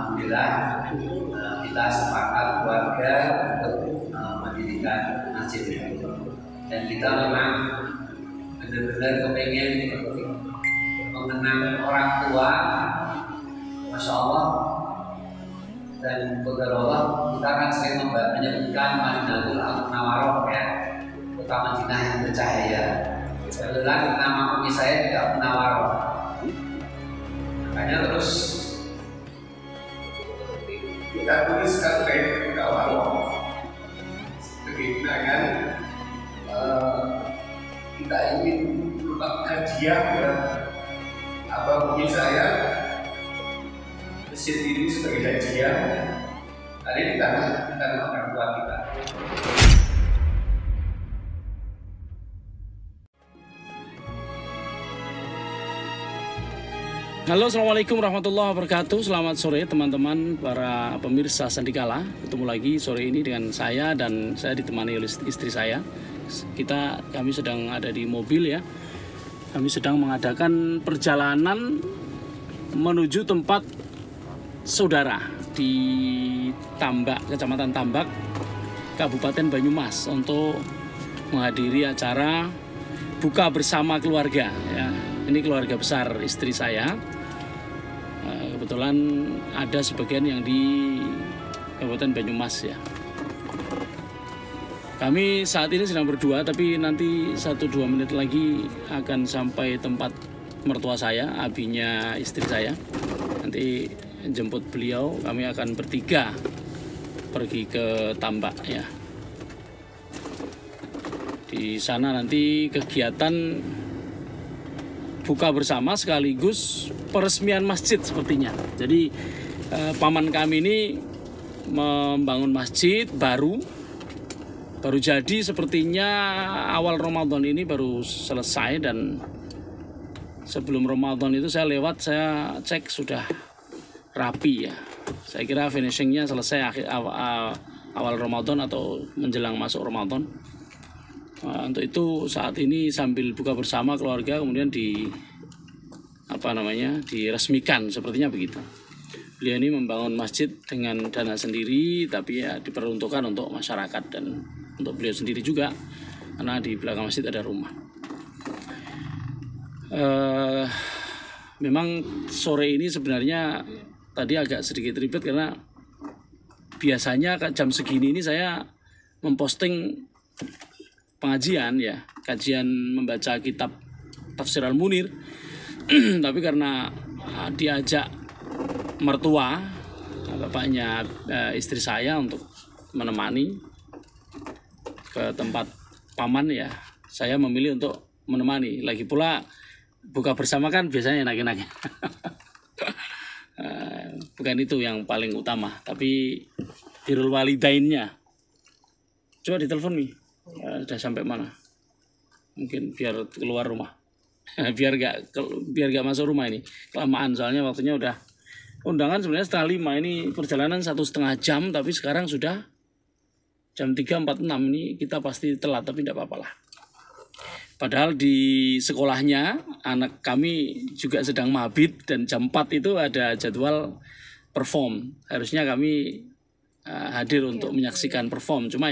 alhamdulillah kita sepakat keluarga untuk mendirikan masjid ini. Dan kita memang benar-benar kepengen mengenang orang tua, Masya Allah. Dan qadarullah kita akan sering menyebutkan Madinatul Munawwarah ya, kota Madinah yang bercahaya. Kebetulan nama umi saya tidak Munawwarah, makanya terus kita tuliskan Munawwarah. Begitu kan, kita ingin berbagi hadiah buat abang umi saya. Masjid ini sebagai hadiah dari tanah orang tua kita. Halo, assalamualaikum warahmatullahi wabarakatuh. Selamat sore teman-teman para pemirsa Sandikala. Ketemu lagi sore ini dengan saya dan saya ditemani oleh istri saya. Kami sedang ada di mobil ya. Kami sedang mengadakan perjalanan menuju tempat saudara di Tambak, Kecamatan Tambak, Kabupaten Banyumas untuk menghadiri acara buka bersama keluarga ya. Ini keluarga besar istri saya. Kebetulan ada sebagian yang di Kabupaten Banyumas ya. Kami saat ini sedang berdua, tapi nanti 1-2 menit lagi akan sampai tempat mertua saya, abinya istri saya. Nanti jemput beliau, kami akan bertiga pergi ke Tambak ya. Di sana nanti kegiatan buka bersama sekaligus peresmian masjid sepertinya. Jadi paman kami ini membangun masjid baru jadi, sepertinya awal Ramadan ini baru selesai, dan sebelum Ramadan itu saya lewat, saya cek sudah rapi ya. Saya kira finishingnya selesai awal Ramadan atau menjelang masuk Ramadan. Untuk itu saat ini sambil buka bersama keluarga kemudian diresmikan sepertinya begitu. Beliau ini membangun masjid dengan dana sendiri, tapi ya diperuntukkan untuk masyarakat dan untuk beliau sendiri juga, karena di belakang masjid ada rumah. Memang sore ini sebenarnya tadi agak sedikit ribet karena biasanya jam segini ini saya memposting pengajian ya, kajian membaca kitab Tafsir Al-Munir. Tapi karena diajak mertua, bapaknya istri saya untuk menemani ke tempat paman ya, saya memilih untuk menemani. Lagi pula buka bersama kan biasanya enak-enak. Bukan itu yang paling utama, tapi birrul walidainnya. Coba ditelepon nih, udah sampai mana? Mungkin biar keluar rumah, biar gak masuk rumah ini. Kelamaan soalnya waktunya udah undangan sebenarnya 4:30. Ini perjalanan 1,5 jam, tapi sekarang sudah jam 3.46. Ini kita pasti telat, tapi tidak apa-apa lah. Padahal di sekolahnya anak kami juga sedang mabit, dan jam 4 itu ada jadwal perform. Harusnya kami hadir untuk menyaksikan perform, cuma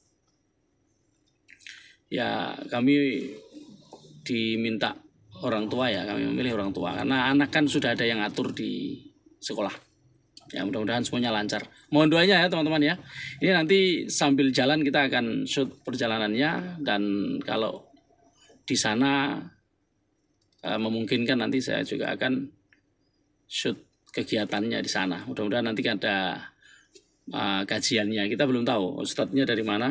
ya kami diminta orang tua ya, kami memilih orang tua karena anak kan sudah ada yang atur di sekolah. Ya mudah-mudahan semuanya lancar. Mohon doanya ya teman-teman ya. Ini nanti sambil jalan kita akan shoot perjalanannya, dan kalau di sana memungkinkan nanti saya juga akan shoot kegiatannya di sana. Mudah-mudahan nanti ada kajiannya. Kita belum tahu ustadznya dari mana.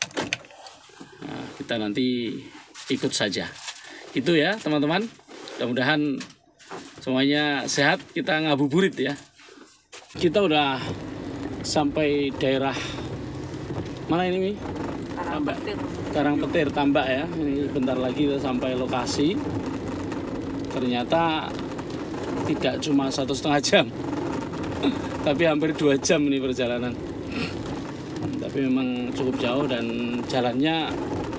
Kita nanti ikut saja. Itu ya teman-teman. Mudah-mudahan semuanya sehat. Kita ngabuburit ya. Kita udah sampai daerah mana ini Mi? Tambak. Karangpetir Tambak ya. Ini bentar lagi kita sampai lokasi. Ternyata tidak cuma 1,5 jam, tapi hampir 2 jam ini perjalanan. Tapi memang cukup jauh dan jalannya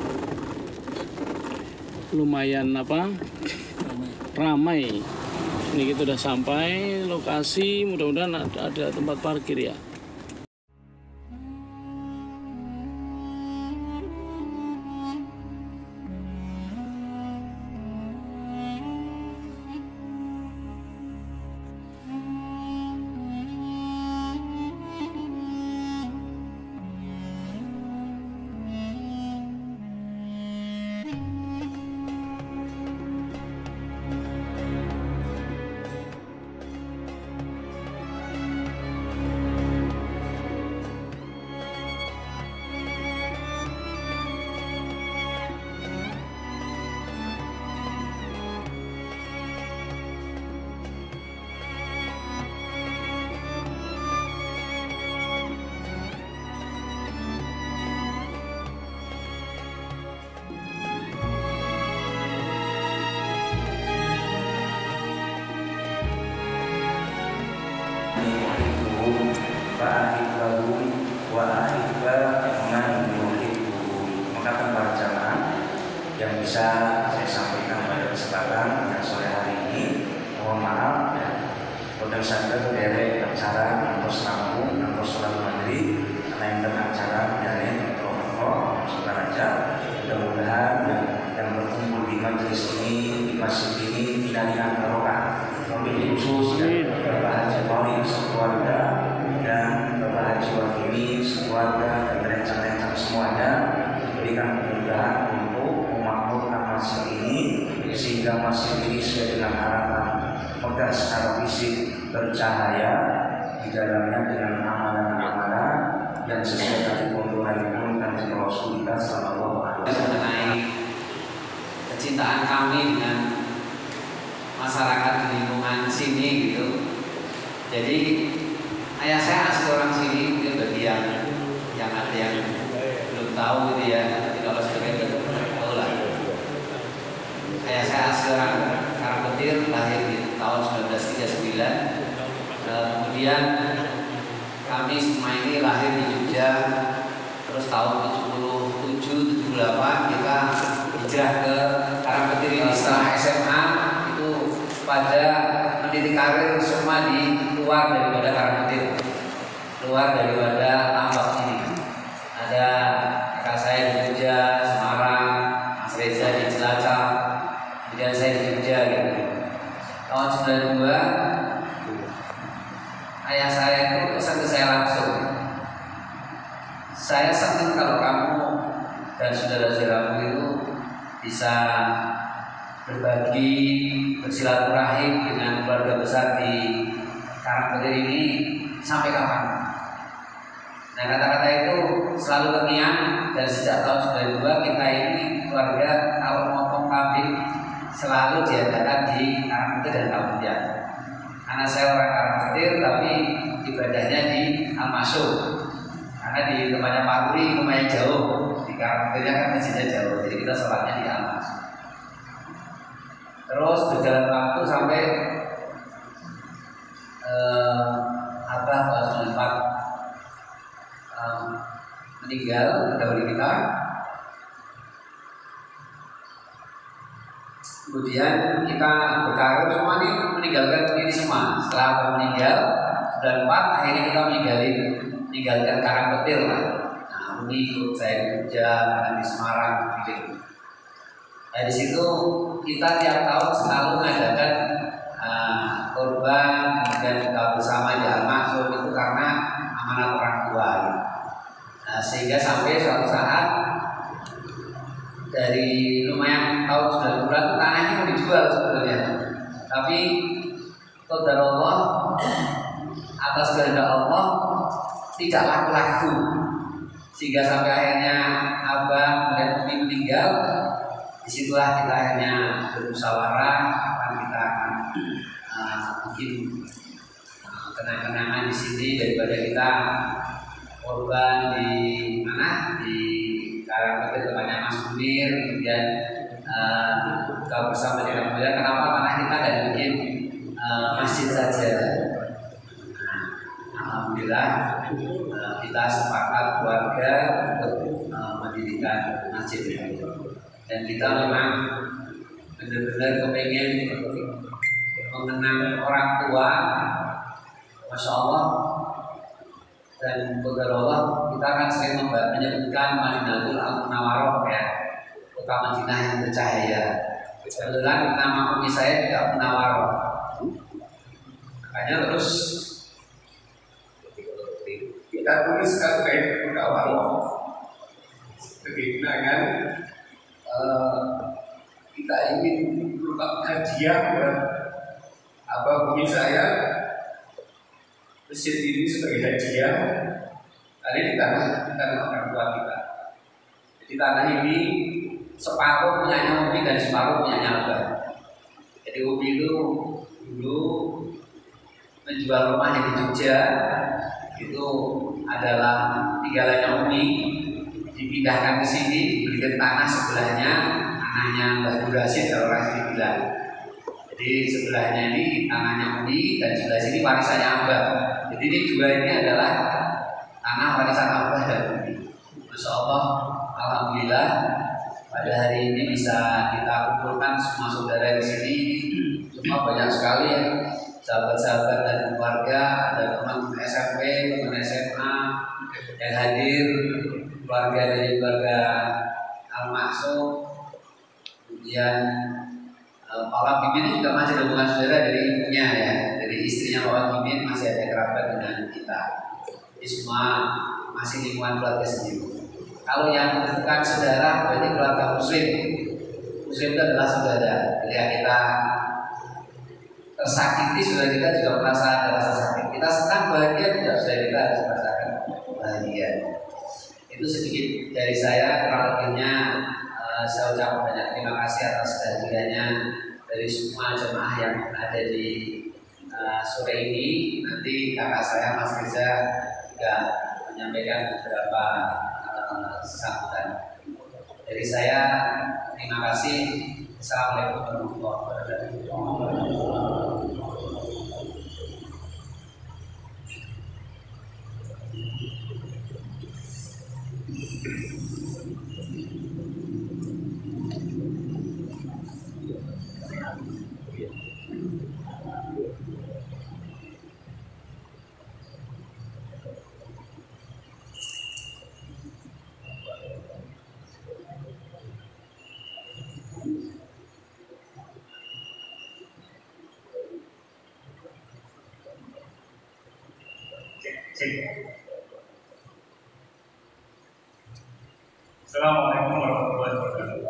lumayan ramai. Ini Ini kita udah sampai lokasi, mudah-mudahan ada tempat parkir ya. Maka para jamaah yang bisa saya sampaikan pada kesempatan yang sore hari ini, mohon maaf ya, udah sadar dari acara untuk sambung untuk sholat maghrib karena yang acara dari protokol saudara, mudah-mudahan yang berkumpul di majelis ini, di masjid ini tidak dengan barokah, tapi khusus Bapak Haji Mauli sekeluarga dan Bapak Haji Wakili sekeluarga dan rencana-rencana semuanya berikan kemudahan untuk memakmurkan masjid ini sehingga masjid ini sesuai dengan harapan megah secara fisik, bercahaya di dalamnya dengan amalan-amalan yang sesuai dengan tuntunan dan Rasulullah sallallahu alaihi wasallam. Mengenai kecintaan kami dengan masyarakat di lingkungan sini gitu. Jadi ayah saya asli orang sini, mungkin bagi yang ada yang belum tahu gitu ya, tapi kalau sebagian tahu lah. Ayah saya asli orang Karangpetir, lahir di tahun 1939. Kemudian kami semua ini lahir di Jogja, terus tahun 77, 78 kita hijrah ke Karangpetir ini. Setelah SMA itu pada mendidik karir semua di luar daripada Karangpetir, luar daripada Tambak ini. Ada kakak saya di Jogja, Semarang, Mas Reza di Cilacap, kemudian saya di Jogja gitu. Tahun 92 ayah saya itu pesan ke saya langsung, saya senang kalau kamu dan saudara-saudaramu itu bisa berbagi, bersilaturahim dengan keluarga besar di Karangpetir ini sampai kapan? Nah, kata-kata itu selalu terngiang dan sejak tahun 92 kita ini keluarga kalau motong kambing selalu diadakan di Karangpetir dan Kabupaten. Karena saya orang Karangpetir tapi ibadahnya di Al-Masyur. Karena di tempatnya Pak Guri lumayan jauh, di Karangpetirnya kan masjidnya jauh, jadi kita sholatnya di Al-Masyur. Terus berjalan waktu sampai tahun 94 meninggal dahulu kita. Kemudian kita berkarir semua nih, meninggalkan ini semua. Setelah meninggal 94 akhirnya kita meninggalkan Karangpetir lah. Nah, ini ikut saya di Jogja, di Semarang gitu. Nah, di situ kita tiap tahun selalu mengadakan korban dan buka bersama di Al-Maksud itu karena amanat orang tua. Nah, sehingga sampai suatu saat dari lumayan tahun 90-an tanahnya mau dijual sebenarnya, tapi qadarullah atas kehendak Allah tidak laku-laku, sehingga sampai akhirnya abah dan umi meninggal. Disitulah kita akhirnya bermusyawarah kapan kita akan bikin kenang-kenangan di sini daripada kita korban di mana di Karangpetir tempatnya Mas Munir, kemudian buka bersama dengan kemudian kenapa tanah kita dan bikin masjid saja. Alhamdulillah kita sepakat keluarga untuk mendirikan masjid ini. Dan kita memang benar-benar kepengen mengenang orang tua, Masya Allah dan Qadarullah, kita akan sering menyebutkan Madinatul Munawwarah ya, kota Madinah yang bercahaya. Kebetulan nama umi saya juga Munawwarah, makanya terus kita tuliskan baik Munawwarah dengan kita ingin berupa hadiah buat abah bumi saya. Masjid ini sebagai hadiah tadi di tanah orang tua kita. Jadi tanah ini separuh punyanya Umi dan separuh punyanya Abah. Jadi Umi itu dulu menjual rumahnya di Jogja, itu adalah tinggalannya Umi, dipindahkan ke sini, diberikan tanah sebelahnya, tanahnya Mbah Durasid kalau orang sini bilang. Jadi sebelahnya ini tanahnya Umi dan sebelah sini warisannya Abah. Jadi ini dua ini adalah tanah warisan Abah dan Umi. Masya Allah, alhamdulillah pada hari ini bisa kita kumpulkan semua saudara di sini. Cuma banyak sekali ya sahabat-sahabat dan keluarga, ada teman SMP, teman SMA yang hadir, keluarga dari keluarga Al-Maksum, kemudian Pak Wakimin juga masih ada hubungan saudara dari ibunya ya, dari istrinya Pak Wakimin masih ada kerabat dengan kita. Jadi semua masih lingkungan keluarga sendiri. Kalau yang bukan saudara berarti keluarga Muslim. Muslim itu adalah saudara. Ketika kita tersakiti, saudara kita juga merasa ada rasa sakit. Kita senang bahagia juga, saudara kita harus merasakan bahagia. Itu sedikit dari saya, kurang lebihnya saya ucapkan banyak terima kasih atas kehadirannya dari semua jemaah yang ada di sore ini. Nanti kakak saya Mas Reza juga menyampaikan beberapa sambutan. Dari saya terima kasih. Assalamualaikum warahmatullahi wabarakatuh. Assalamualaikum warahmatullahi wabarakatuh.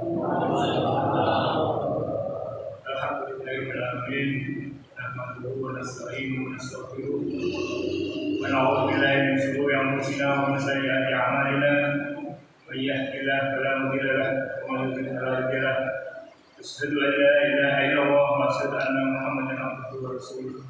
Alhamdulillahirrahmanirrahim. Nahmaduhu wa nasta'inuhu wa nastaghfiruh. Wa na'udzu billahi min shururi anfusina wa min sayyiati a'malina. May yahdihillahu fala mudilla lahu wa may yudlil fala hadiya lahu. Asyhadu an la ilaha illallah wa asyhadu anna Muhammadan abduhu wa rasuluh.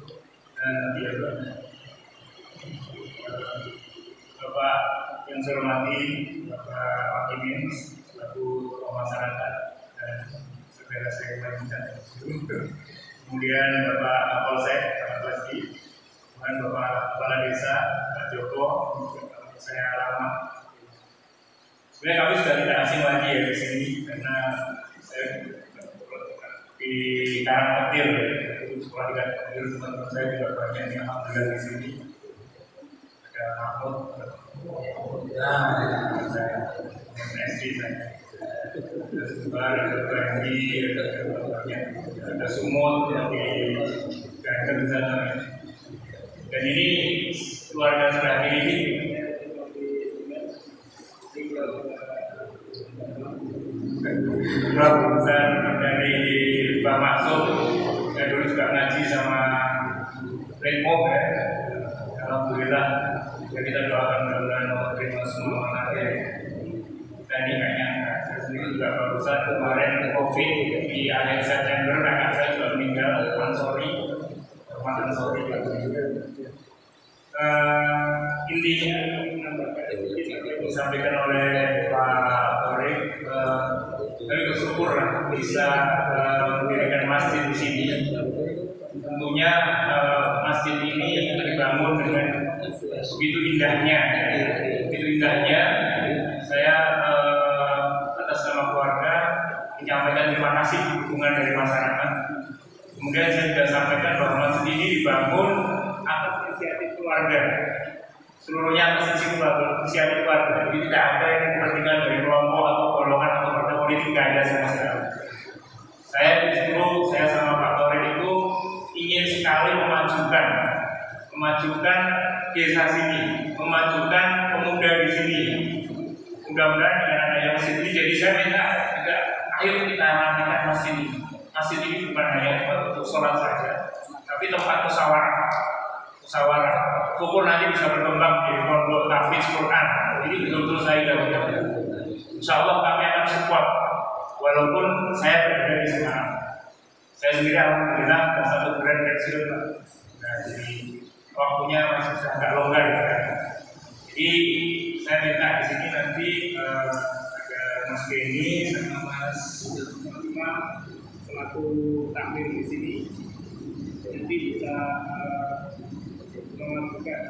Bapak yang saya hormati, Bapak Wakimin selaku tokoh masyarakat dan saudara saya lainnya. Kemudian Bapak Kapolsek, Pak Basdi, kemudian Bapak Kepala Desa, Pak Joko, saya alamat. Sebenarnya kami sudah tidak asing lagi ya di sini karena saya di Karangpetir, itu sekolah di Karangpetir, teman-teman saya juga banyak yang alhamdulillah di sini. Ada Mahmud, SD saya, ada Sumbar, ada Bandi, ada Sumut yang di Ganjar di sana. Dan ini keluarga terakhir ini besar dari Pak Maksum. Saya dulu juga ngaji sama Remo ya. Alhamdulillah. Ya, kita doakan mudah-mudahan Allah terima semua anaknya. Tadi kayaknya saya sendiri juga barusan kemarin COVID di akhir September, kakak saya juga meninggal, Ansori, intinya disampaikan oleh Pak Torik, kami bersyukur bisa mendirikan masjid di sini. Tentunya masjid ini dibangun dengan begitu indahnya, saya atas nama keluarga menyampaikan terima kasih dukungan dari masyarakat Kemudian saya juga sampaikan bahwa masjid ini dibangun atas inisiatif keluarga, seluruhnya atas inisiatif keluarga. Jadi tidak ada yang kepentingan dari kelompok atau golongan atau partai politik, tidak ada sama sekali. Saya justru, saya sama Pak Torin itu ingin sekali memajukan desa sini, memajukan pemuda di sini. Mudah-mudahan dengan adanya masjid ini, jadi saya minta juga, ayo kita rapikan masjid ini. Masjid ini bukan hanya untuk sholat saja, tapi tempat musyawarah. Syukur nanti bisa berkembang di pondok tahfiz Quran. Jadi betul-betul saya dan insya Allah kami akan support, walaupun saya berada di Semarang. Saya sendiri alhamdulillah sudah 1 bulan pensiun, Pak. Nah, jadi waktunya masih agak longgar ya. Jadi saya minta di sini nanti ada Mas Benny sama Mas Imam selaku takmir di sini, nanti bisa melakukan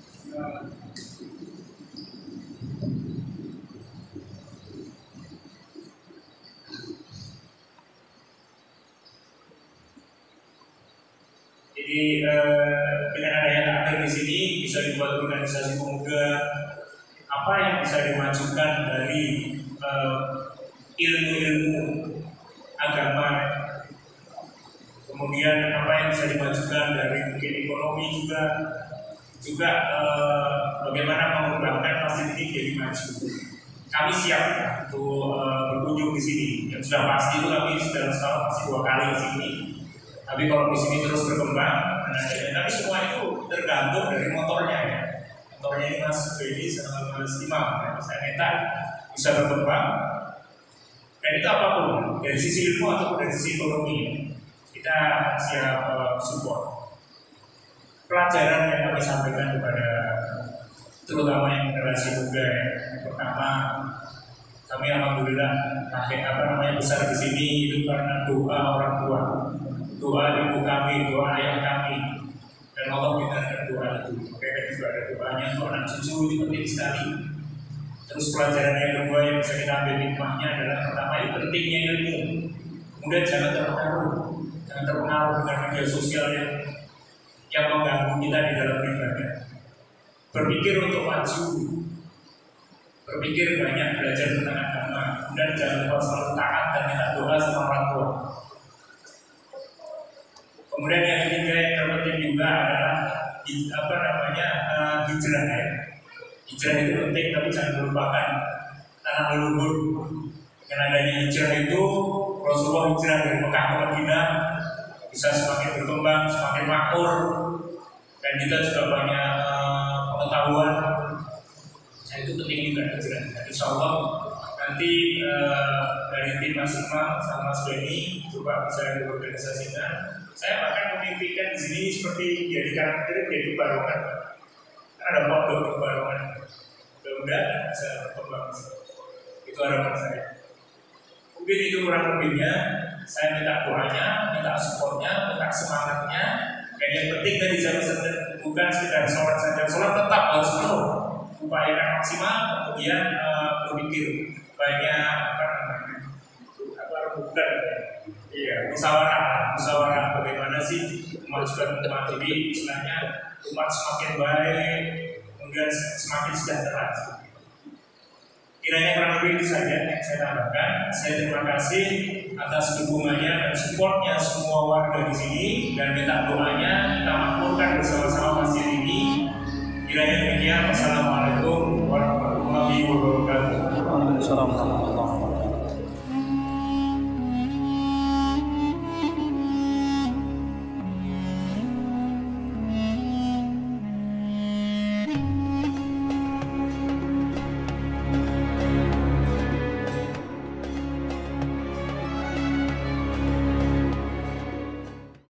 jadi dengan adanya takmir di sini bisa dibuat organisasi pemuda. Apa yang bisa dimajukan dari ilmu-ilmu agama, kemudian apa yang bisa dimajukan dari mungkin ekonomi juga bagaimana mengembangkan masjid ini jadi maju. Kami siap untuk berkunjung di sini. Yang sudah pasti itu kami sudah setahun masih 2 kali di sini. Tapi kalau di sini terus berkembang, tapi semua itu tergantung dari motornya ya. Motornya ini Mas Benny sama Mas Imam. Saya minta bisa berkembang. Dan itu apapun, dari sisi ilmu ataupun dari sisi ekonomi, kita siap support. Pelajaran yang kami sampaikan kepada terutama yang generasi muda ya. Pertama, kami alhamdulillah besar di sini itu karena doa orang tua, doa ibu kami, doa ayah kami, dan Allah mendengarkan doa itu. Makanya juga ada doanya untuk anak cucu, itu penting sekali. Terus pelajaran yang kedua yang bisa kita ambil hikmahnya adalah pertama itu pentingnya ilmu. Kemudian jangan terpengaruh dengan media sosial yang mengganggu kita di dalam beribadah. Berpikir untuk maju, berpikir banyak, belajar tentang agama, dan jangan lupa selalu taat dan minta doa sama orang tua. Kemudian yang ketiga yang terpenting juga adalah hijrah ya. Hijrah itu penting, tapi jangan melupakan tanah leluhur. Dengan adanya hijrah itu, Rasulullah hijrah dari Mekah ke Madinah bisa semakin berkembang, semakin makmur, dan kita juga banyak pengetahuan. Nah itu penting juga hijrah. Insya Allah nanti dari tim Mas Imam sama Mas Benny coba bisa diorganisasikan. Saya akan memimpikan di sini seperti jadi karakter jadi barongan. Ada pondok di barongan. Mudah-mudahan bisa berkembang. Itu harapan saya. Mungkin itu kurang lebihnya. Saya minta doanya, minta supportnya, minta semangatnya. Dan yang penting tadi saya bukan sekedar sholat saja. Sholat tetap harus penuh. Upayakan maksimal, kemudian berpikir banyak musyawarah bagaimana sih memajukan umat ini, istilahnya umat semakin baik, kemudian semakin sejahtera. Kiranya kurang lebih itu saja yang saya tambahkan. Saya terima kasih atas dukungannya dan supportnya semua warga di sini, dan minta doanya kita makmurkan bersama-sama masjid ini. Kiranya demikian. Wassalamualaikum warahmatullahi wabarakatuh. Waalaikumsalam warahmatullahi wabarakatuh.